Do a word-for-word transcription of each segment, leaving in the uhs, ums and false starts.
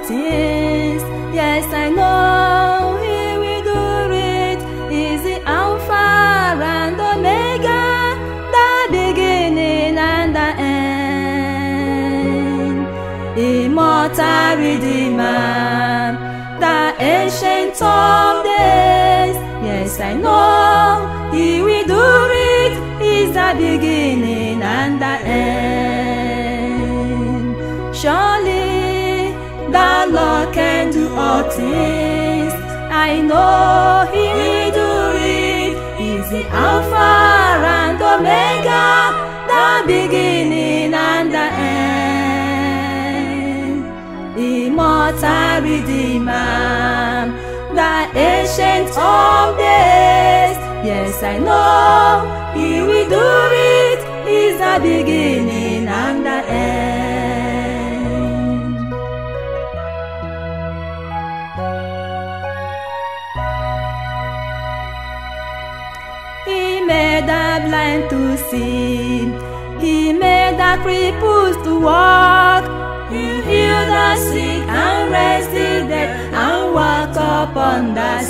things. Yes, I know He will do it. He's the Alpha and Omega, the beginning and the end. Immortal Redeemer, the Ancient of Days. Yes, I know He will do it. He's the beginning and the end. Surely the Lord can do all things. I know He will do it. He's the Alpha and Omega, the beginning and the end. Immortal Redeemer, the Ancient of Days. Yes, I know He will do it. He's the beginning and the end. He made the blind to see. He made the cripples to walk. He healed the sick and raised the dead and walked upon the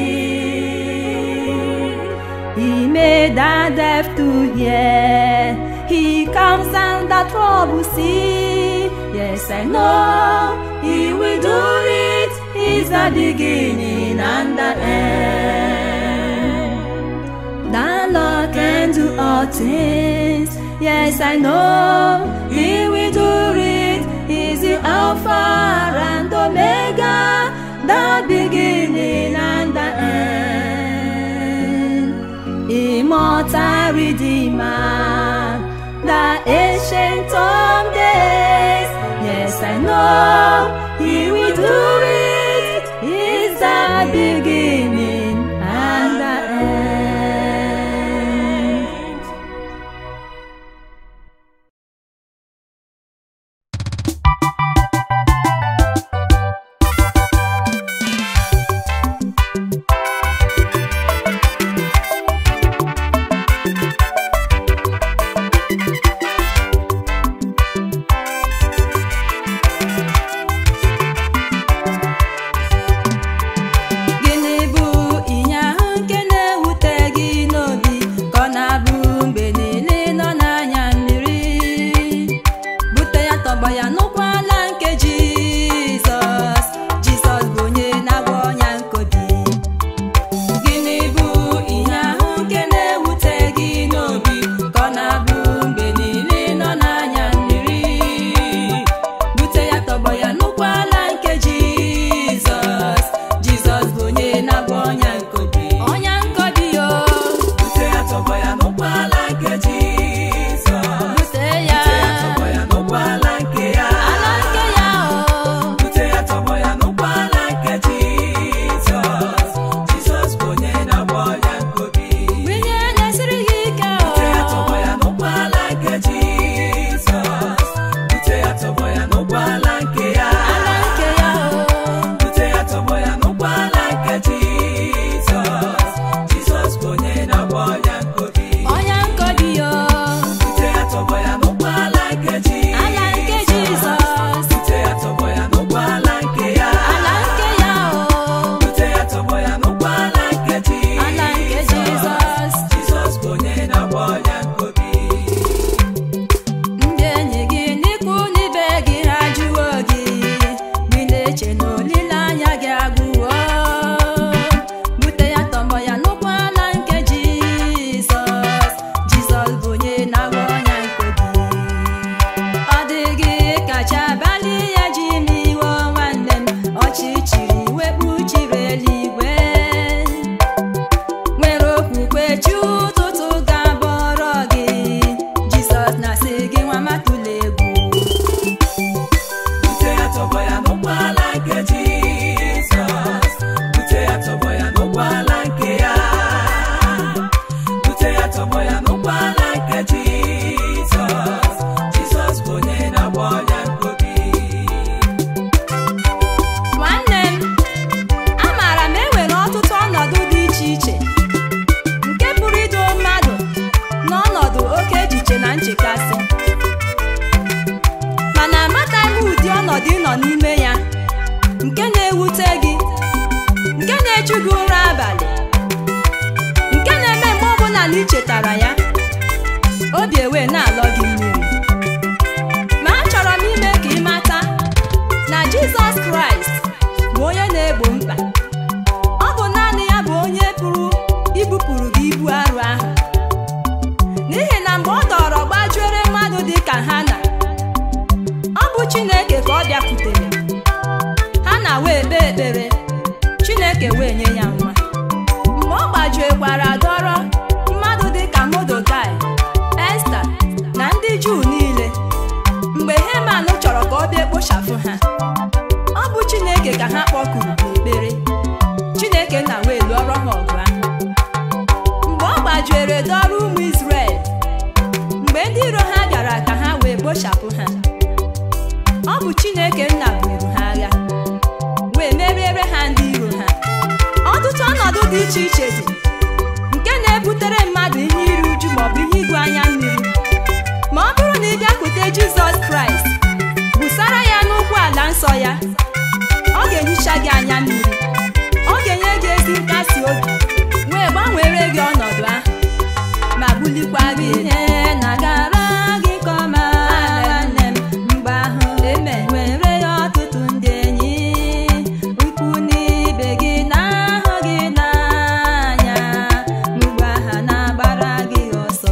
sea. He made the deaf to hear. He calms down the troubled sea. Yes, I know He will do it. He's the beginning and the end. The Lord can do all things. Yes, I know He will do it. He's the Alpha and Omega, the beginning and the end. Immortal Redeemer, the Ancient of Days. Yes, I know He will do it. He's the beginning and the end. wekwara dọrọ mmadụ dịka Mordekai, Esta na ndị Juu niile. Mgbe Heman chọrọ ka ọ bịa kpochapụ ha, ọ bụ Chineke ka ha kpọkuru n'ekpere. Chineke na wee lụọrọ ha ọgụ ahụ. Mgbe ọ gbajere dọrọ ụmụ Izrel, mgbe ndị iro ha bịara ka ha wee kpochapụ ha, ọ bụ Chineke nna buru ha agha wee meriere ha ndị iro ha. Ọtụtụ ọnọdụ dị iche iche dị nke na-ebutere mmadụ ihe iru uju maọbụ ihe igwu anya mmiri. Ma ọ bụrụ na ị bịakwute Jizọs Kraịst, busara ya n'ụkwụ ala nsọ ya, ọ ga-ehicha gị anya mmiri, ọ ga-enye gị ezi nkasi obi, wee gbanwere gị ọnọdụ ahụ ma bulikwa gị ihe na-agara gị nke ọma. Nne m, mgbe ahụ eme nwere ya ọtụtụ ndị enyi, ikwu na ibe gị na-ahụ gị n'anya, mgbe ha na-agbara gị ọsọ.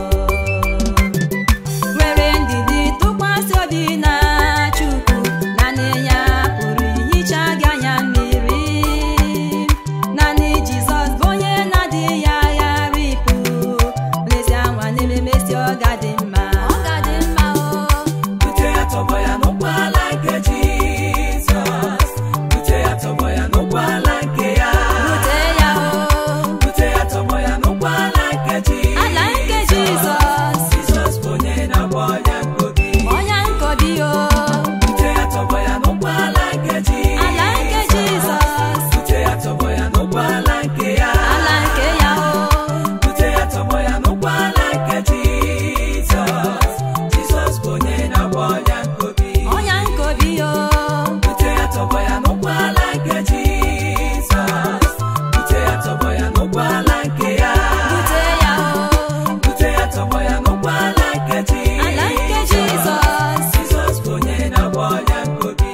Were ndidi tụkwasị obi na Chukwu, naanị ya pụrụ ihicha gị anya mmiri. Naanị Jizọs bụ onye na-adịghị ya ghara ịpụ. N'ezie nwa na-ememesi ọ ga-adị mma, ọ ga-adị mma o. Bute ya tọgbọ ya n'ụgbọala nke Jizọs. Bute ya tọgbọ ya n'ụgbọala nke ya. Bute ya o, Bute ya tọgbọ ya n'ụgbọala nke Jizọs. ala nke Jizọs, Jizọs bụ onye na-agba ọnya nkobi. ọnya nkobi o. Bute ya tọgbọ ya n'ụgbọala nke Jizọs. Ala nke Jizọs, Bute ya tọgbọ ya n'ụgbọala nke ya. ala nke ya o. Bute ya tọgbọ ya n'ụgbọala nke Jizọs. Jizọs bụ onye na-agba ọnya nkobi. ọnya nkobi o. Bute ya tọgbọ ya n'ụgbọala nke Jizọs. Bute ya tọgbọ ya n'ụgbọala nke ya. Bute ya o, Bute ya tọgbọ ya n'ụgbọala nke Jizọs. ala nke Jizọs. Jizọs bụ onye na-agba ọnya nkobi.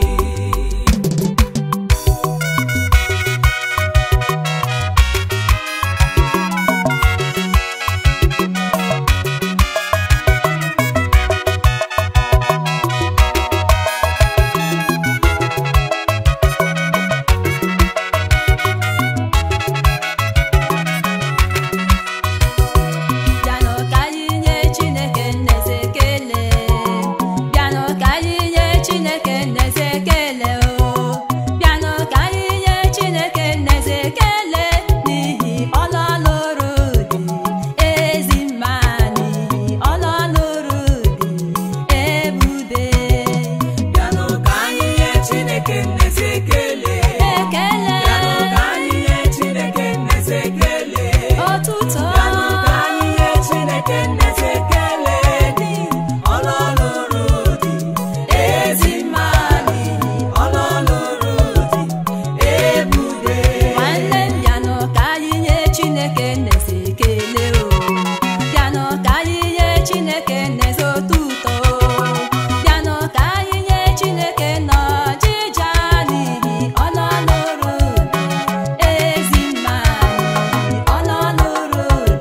Bịanụ ka anyị nye Chineke nneze ekele. Bịanụ ka anyị nye Chineke nneze ekele o. Bịanụ ka anyị nye Chineke nneze ekele n'ihi ọlụ ọ lụrụ dị ezi mma, n'ihi ọlụ ọ lụrụ dị ebube. Bịanụ ka anyị nye Chineke nneze ekele. Ekele Bịanụ ka anyị nye Chineke nneze ekele. ọtụtụ Bịanụ ka anyị nye Chineke nneze ekele n'ihi ọlụ ọ lụrụ dị ezi mma, n'ihi ọlụ ọ lụrụ dị ebube. nwanne m, bịanụ ka anyị nye Chineke nneze ekele o. Bịanụ ka anyị nye Chineke nneze otuto o. Bịanụ ka anyị nye Chineke n'ọjịja n'ihi ọlụ ọ lụrụ dị ezi mma, n'ihi ọlụ ọ lụrụ dị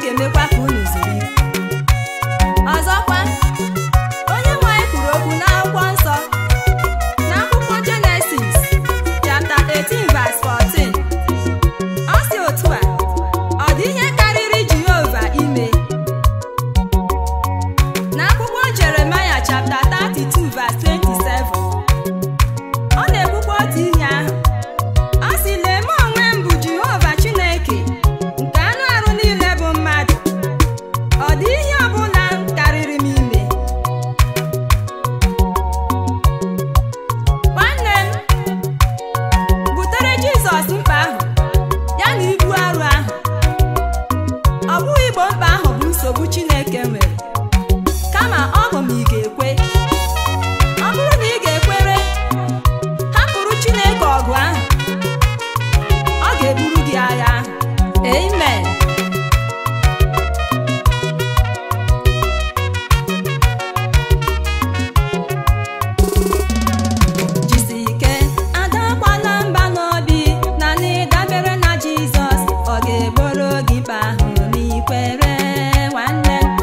ga-emekwa ka unu ziri. Ọzọkwa, onye nwe anyị kwuru okwu n'akwụkwọ nsọ n'akwụkwọ Genesis chapter eighteen verse fourteen. Ọ sị otu a, ọ dị ihe karịrị Jehova ime. N'akwụkwọ Jeremiah chapter thirty-two verse twenty-seven, ọ na-ekwukwa otu ihe ahụ. Ọ sị, lee m onwe m bụ Jehova Chineke nke anụ arụ niile bụ mmadụ. Ọ dị ihe ọbụla karịrị m ime. Nwanne m, butere Jizọs mkpa ahụ ya na ibu arụ ahụ. Ọ bụghị igbo mkpa ahụ bụ nsogbu Chineke nwere, kama ọ bụ ma ị ga-ekwe. Ọ bụrụ na ị ga-ekwere, hapụrụ Chineke ọgụ ahụ, ọ ga-eburu gị agha ahụ. Amen. Jisi ike, adakwala mba n'obi na na ịdabere na Jizọs, ọ ga-egboro gị mkpa ahụ ma ị kwere, nwanne m.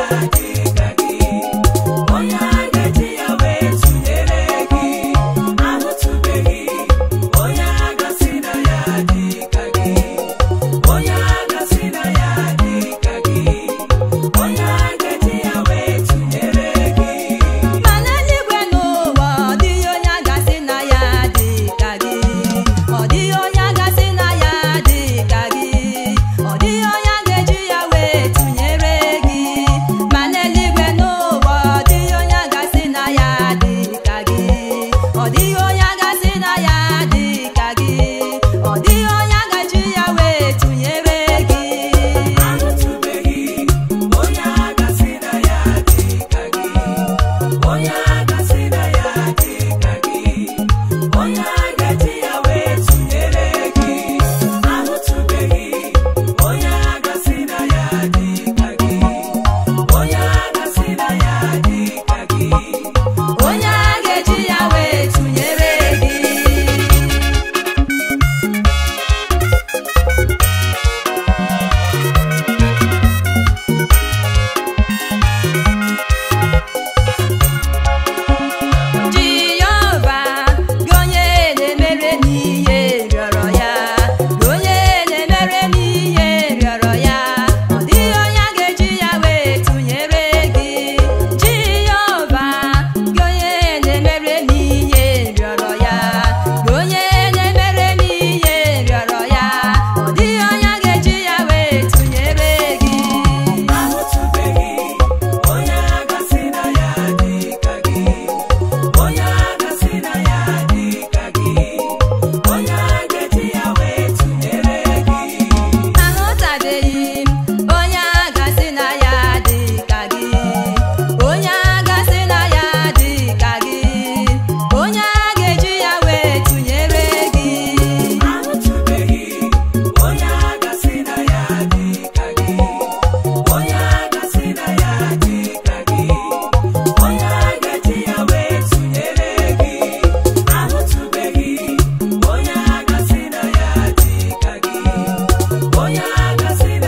Onye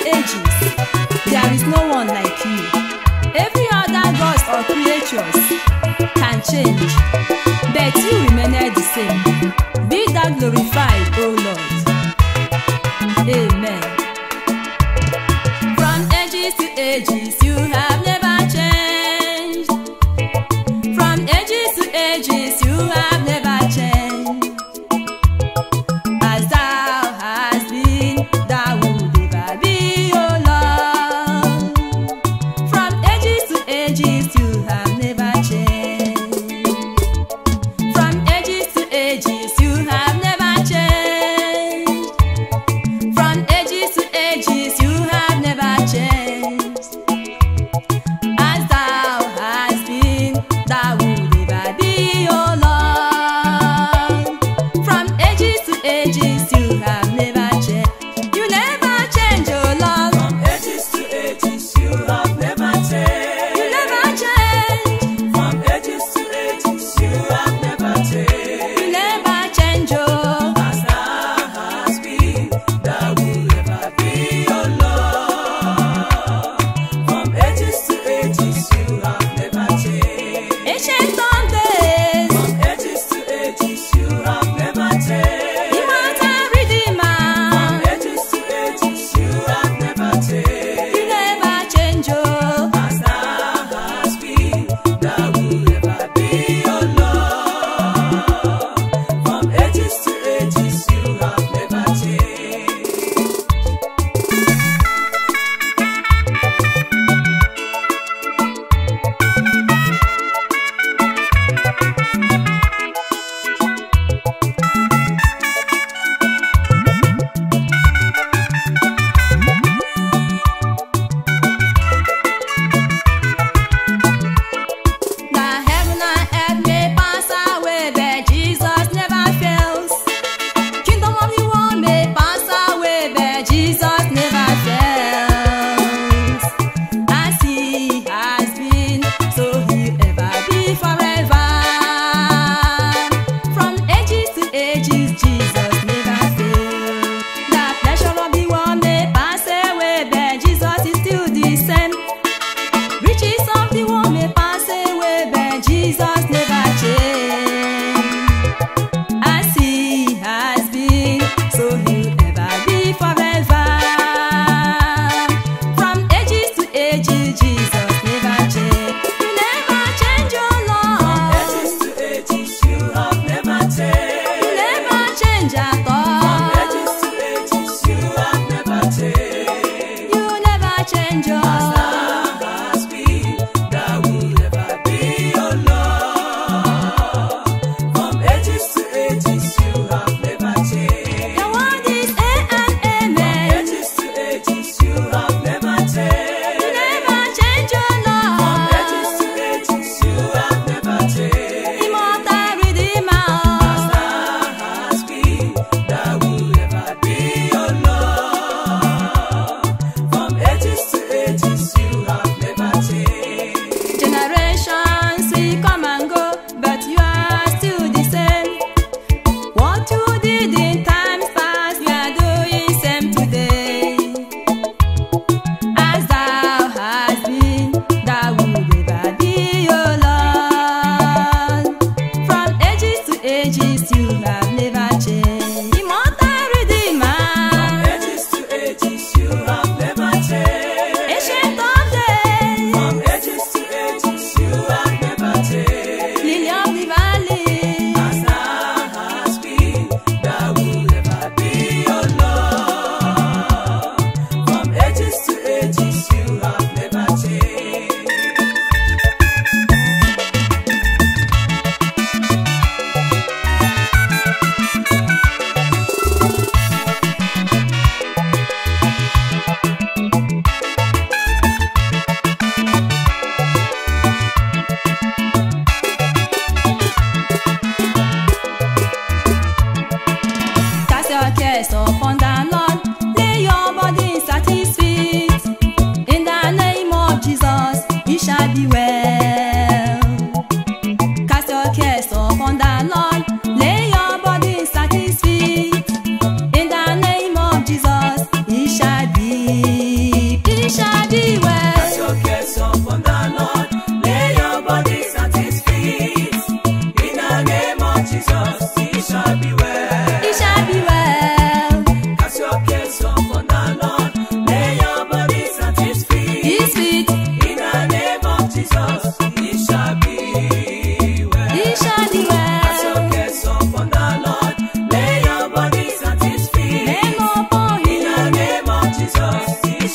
ages, there is no one like you. Every other gods or creatures can change, but you remain the same. Be thou glorified, O Lord. Amen. From ages to ages, you have never changed. From ages to ages, you have never changed. As thou hast been, thou will never be, O Lord. From ages to ages, you have never changed. From ages to ages, you have never changed.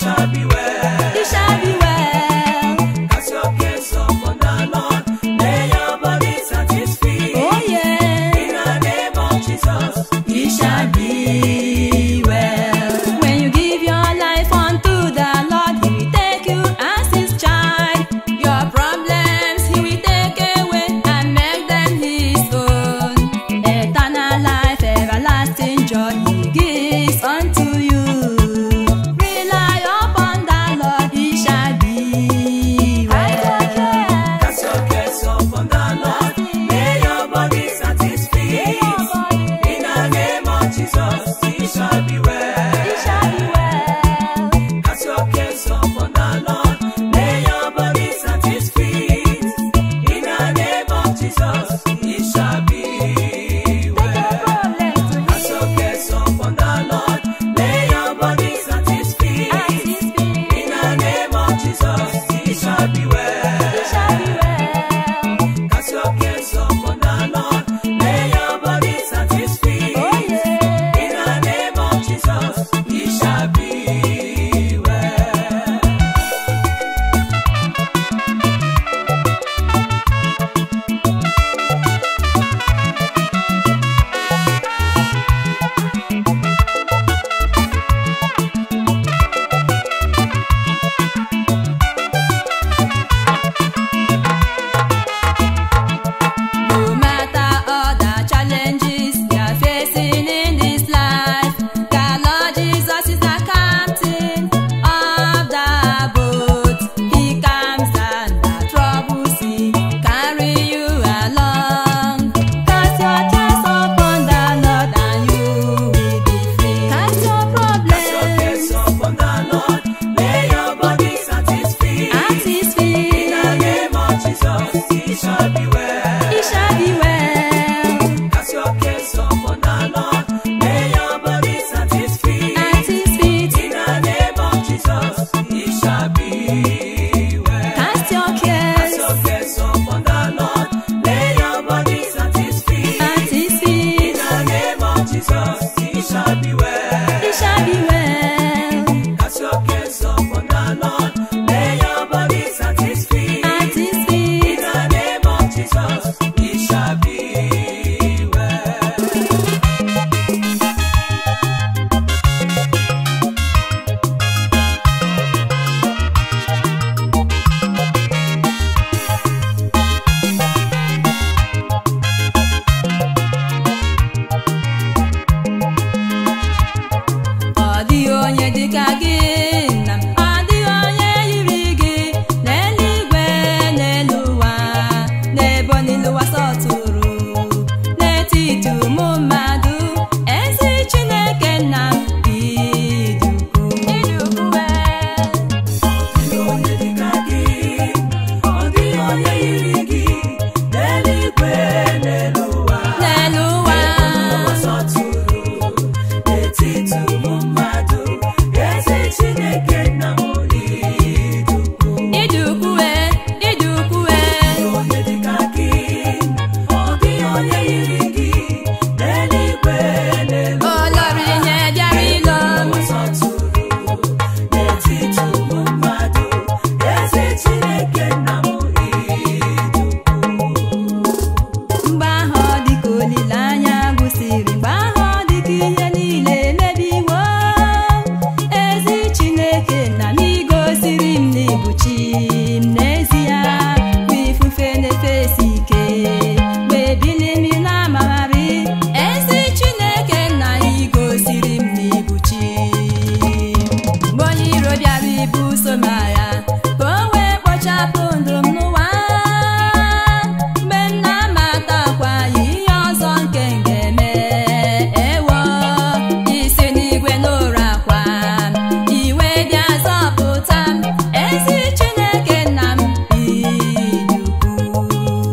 shall be well. It shall be well. Cast your cares upon the Lord. Lay your bodies at His feet. Oh yeah. In the name of Jesus, It shall be well. When you give your life unto the Lord, He will take you as His child. Your problems He will take away and make them His own. Eternal life, everlasting joy He gives unto you. Rely upon the Lord, It shall be well. cast your cares upon the Lord. Lay your bodies at His feet. In the name of Jesus, He shall be well. It shall be well. Cast your cares upon the Lord. Lay your bodies at His feet. In the name of Jesus, He shall be well. Cast your cares upon the Lord. Lay your bodies at His feet. In the name of Jesus, He shall be well. Cast your cares upon the Lord. Lay your bodies at His feet. In the name of Jesus, He shall be well. No matter all the challenges we are facing in this life, the Lord Jesus is the captain of the boat. He calms down the troubled sea, carry you along. Cast your cares upon the Lord and you will be free. Cast your Cast your problems cares upon the Lord. Lay your bodies at His feet. at His In the feet. name of Jesus, He shall be well. It shall be well. Cast your cares upon the Lord. Lay your bodies at His feet. At His feet. In the name of Jesus, He shall be well. Cast your Cast cares your cares upon the Lord. Lay your bodies at His feet. at His In feet. the name of Jesus, He shall be well. It shall be well. Cast your cares upon the Lord. Lay your bodies at His feet. At His In feet. the name of Jesus, He shall be well. Ọ dịghị onye dịka gị nna m, ọ dịghị onye yiri gị n'eluigwe n'elu ụwa, n'ebe niile ụwa sọtụrụ, n'etiti ụmụ mmadụ. Ezi Chineke nna m, ịdị ukwuu, ịdị ukwuu ee. Ọ dịghị onye dịka gị, ọ dịghị onye yiri gị n'eluigwe n'elu ụwa. N'elu ụwa. Ụwa sọtụrụ n'etiti ụmụ mmadụ. Ezi Chineke nna m, ịdị ukwuu. Ịdị ukwuu ee, ịdị ukwuu Ọ ee. dịghị onye dịka gị, ọ dịghị onye yiri gị n'eluigwe n'elu ụwa. Olori nye bịara ịlọ m. Ụwa sọtụrụ n'etiti ụmụ mmadụ. Ezi Chineke nna m, ịdị ukwuu. Mgbe ahụ ọ dịka olileanya gwụsịrị, mgbe ahụ ọ dịka ihe niile emebiwo. Ezi Chineke na m, igosiri m n'ịbụ chi m n'ezie. Mgbe ifufe na-efesi ike, mgbe ebili mmiri na-amagharị, ezi Chineke na igosiri m n'ịbụ chi. Mgbe onye iro bịara ibuso m agha, ka o wee kpochapụ ndụ m n'ụwa. Mgbe m na-amatakwa ihe ọzọ nke m ga-eme, ewo isi n'igwe n'ụra akwa m, iwe dị azọpụta m. Ezi Chineke nna m, ịdị ukwuu.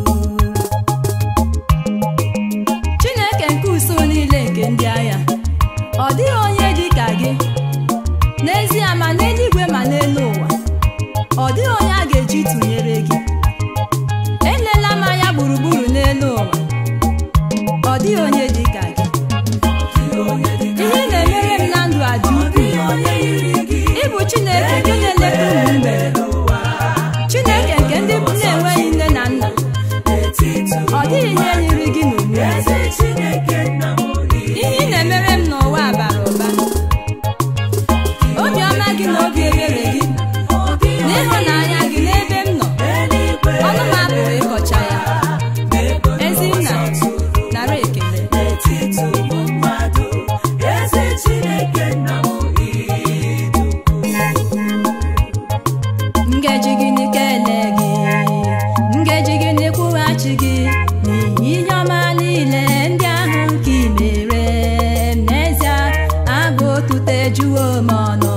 Chineke nke usuu niile nke ndị agha, ọ dịghị onye dị ka gị n'ezie, ma n'eluigwe ma n'elu ụwa. Ọ dịghị onye a ga-eji tụnyere gị. Elela m anya gburugburu n'elu ụwa, ọ dịghị onye dị ka gị. Ọ dịghị onye dịka Ihe ị na-emere m na ndụ a dị Ọ ukwuu. dịghị onye yiri gị Ịbụ Chineke mmanụ